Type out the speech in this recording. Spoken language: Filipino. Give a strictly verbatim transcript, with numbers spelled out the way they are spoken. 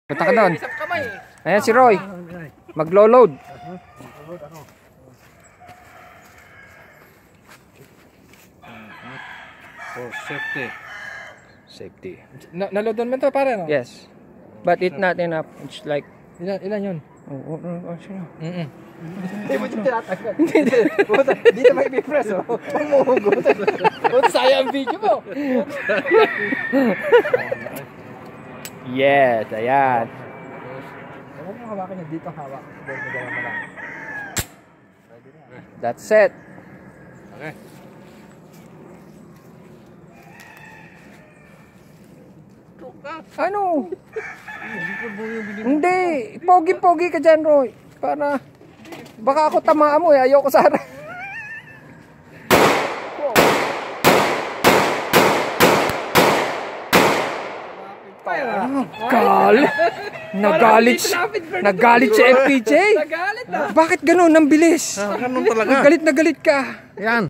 Punta ka doon. Ayan si Roy. Maglo-load. For safety. Safety. Na Naload doon man to pare no? Yes. But it's not enough. It's like... Ilan, ilan yun? Oo, oo, oo, sino? Mm-mm. Hindi mo dito tinatagal. Dito may i-press oh. Pumuhugot. Huwag sayang ang video mo. Yes, ayan. Huwag mo hawakan niya. Dito hawak. Dahil magawa mo lang. That's it. Okay. Ano? Hindi. Pogi-pogi ka dyan, Roy. Para... Baka ako tamaan mo eh. Ayoko sana. Oh, galit. Nagalit. Nagalit si F P J. Nagalit na. Bakit ganun? Ang bilis. Ah, ganun talaga. Galit na galit ka. Yan.